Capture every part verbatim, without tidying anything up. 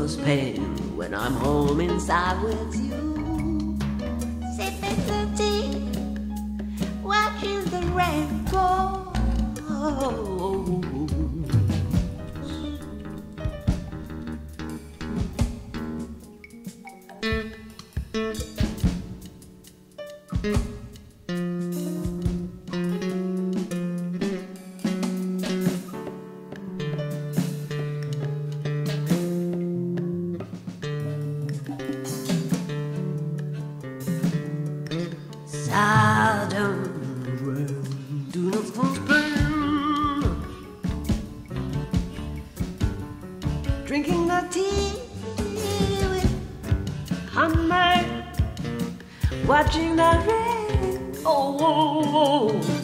Holopainen when I'm home inside with you. Sipping the tea, watching the rain go. Southern rain, do not complain. Drinking the tea with honey, watching the rain. Oh, oh, oh.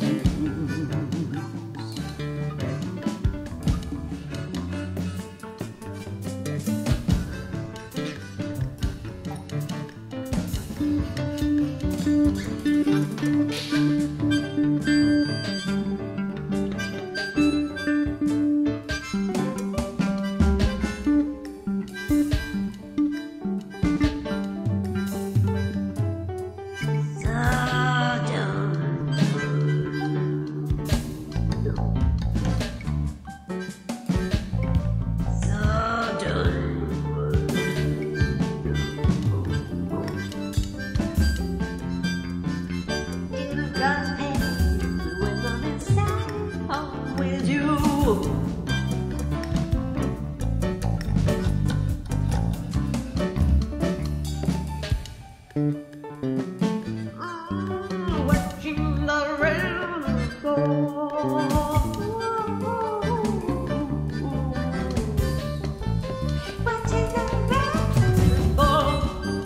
Watching the rain go. Watching the rain go.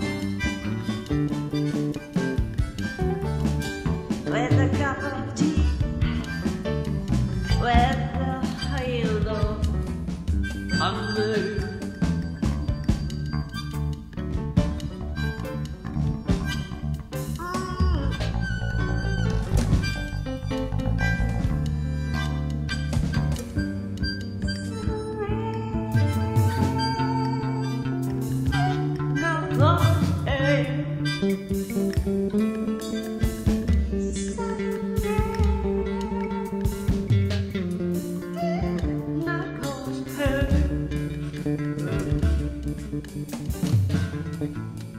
With a cup of tea, with the hail of thunder. Thank you.